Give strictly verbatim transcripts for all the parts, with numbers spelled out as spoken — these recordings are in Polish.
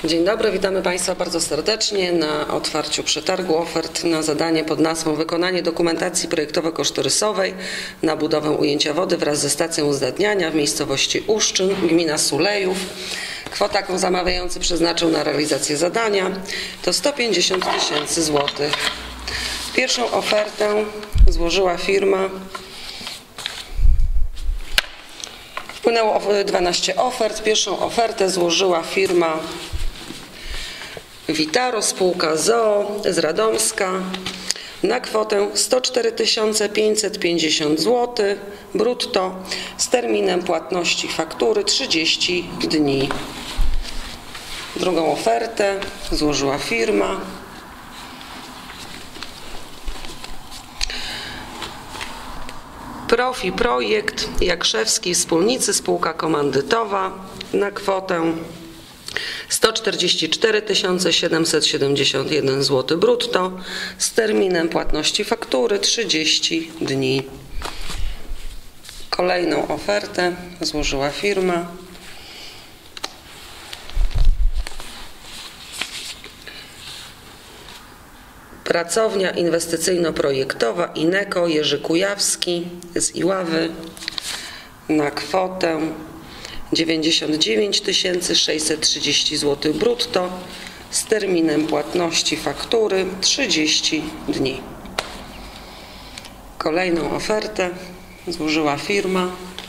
Dzień dobry, witamy Państwa bardzo serdecznie na otwarciu przetargu ofert na zadanie pod nazwą Wykonanie dokumentacji projektowo-kosztorysowej na budowę ujęcia wody wraz ze stacją uzdatniania w miejscowości Uszczyn, gmina Sulejów. Kwota, jaką zamawiający przeznaczył na realizację zadania, to sto pięćdziesiąt tysięcy złotych. Pierwszą ofertę złożyła firma. Wpłynęło dwanaście ofert. Pierwszą ofertę złożyła firma Vitaro, spółka z o o z Radomska na kwotę sto cztery tysiące pięćset pięćdziesiąt złotych brutto z terminem płatności faktury trzydzieści dni. Drugą ofertę złożyła firma Profi Projekt Jakrzewski Wspólnicy, spółka komandytowa na kwotę sto czterdzieści cztery tysiące siedemset siedemdziesiąt jeden złotych brutto z terminem płatności faktury trzydzieści dni. Kolejną ofertę złożyła firma Pracownia Inwestycyjno-Projektowa Ineko Jerzy Kujawski z Iławy na kwotę dziewięćdziesiąt dziewięć tysięcy sześćset trzydzieści złotych brutto z terminem płatności faktury trzydzieści dni. Kolejną ofertę złożyła firma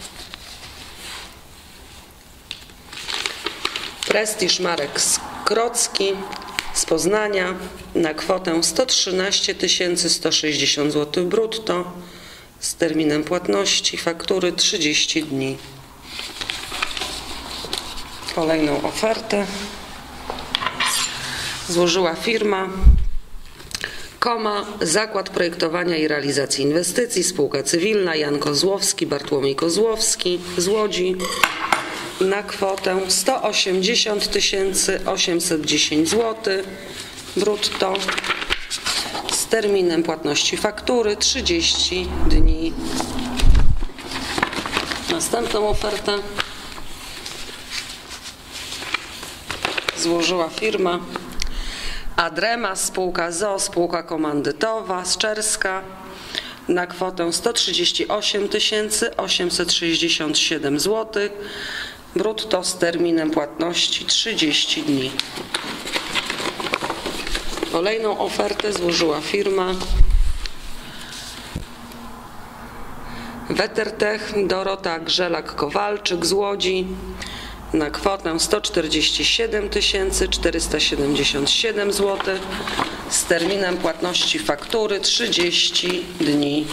Prestiż Marek Skrocki z Poznania na kwotę sto trzynaście tysięcy sto sześćdziesiąt złotych brutto z terminem płatności faktury trzydzieści dni. Kolejną ofertę złożyła firma Koma Zakład Projektowania i Realizacji Inwestycji, spółka cywilna Jan Kozłowski, Bartłomiej Kozłowski z Łodzi na kwotę sto osiemdziesiąt tysięcy osiemset dziesięć złotych brutto z terminem płatności faktury trzydzieści dni. Następną ofertę złożyła firma Adrema, spółka z o o, spółka komandytowa z Czerska na kwotę sto trzydzieści osiem tysięcy osiemset sześćdziesiąt siedem złotych brutto z terminem płatności trzydzieści dni. Kolejną ofertę złożyła firma Wetertech Dorota Grzelak-Kowalczyk z Łodzi na kwotę sto czterdzieści siedem tysięcy czterysta siedemdziesiąt siedem złotych z terminem płatności faktury trzydzieści dni.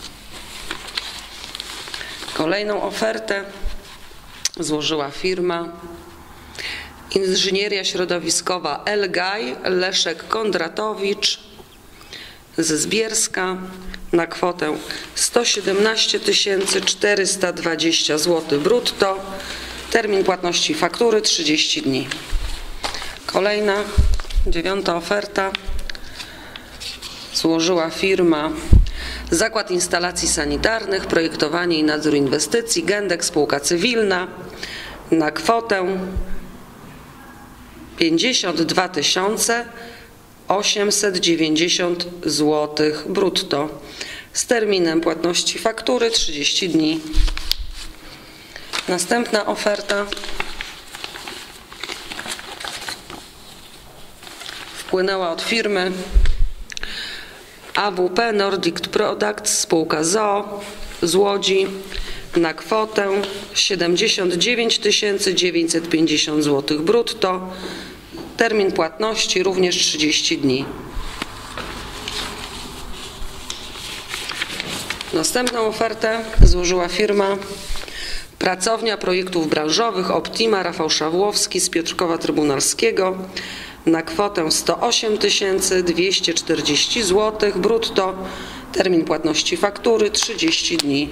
Kolejną ofertę złożyła firma Inżynieria Środowiskowa Elgaj Leszek Kondratowicz ze Zbierska na kwotę sto siedemnaście tysięcy czterysta dwadzieścia złotych brutto. Termin płatności faktury trzydzieści dni. Kolejna, dziewiąta oferta złożyła firma Zakład Instalacji Sanitarnych, Projektowanie i Nadzór Inwestycji Gendek, spółka cywilna na kwotę pięćdziesiąt dwa tysiące osiemset dziewięćdziesiąt złotych brutto z terminem płatności faktury trzydzieści dni. Następna oferta wpłynęła od firmy A W P Nordic Products, spółka z o o z Łodzi na kwotę siedemdziesiąt dziewięć tysięcy dziewięćset pięćdziesiąt złotych brutto. Termin płatności również trzydzieści dni. Następną ofertę złożyła firma Pracownia Projektów Branżowych Optima Rafał Szawłowski z Piotrkowa Trybunalskiego na kwotę sto osiem tysięcy dwieście czterdzieści złotych brutto. Termin płatności faktury trzydzieści dni.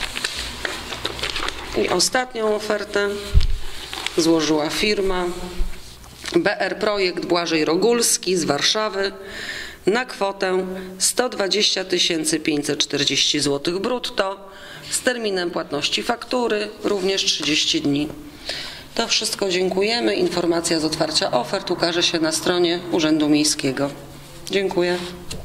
I ostatnią ofertę złożyła firma B R Projekt Błażej Rogulski z Warszawy na kwotę sto dwadzieścia tysięcy pięćset czterdzieści złotych brutto z terminem płatności faktury również trzydzieści dni. To wszystko, dziękujemy. Informacja z otwarcia ofert ukaże się na stronie Urzędu Miejskiego. Dziękuję.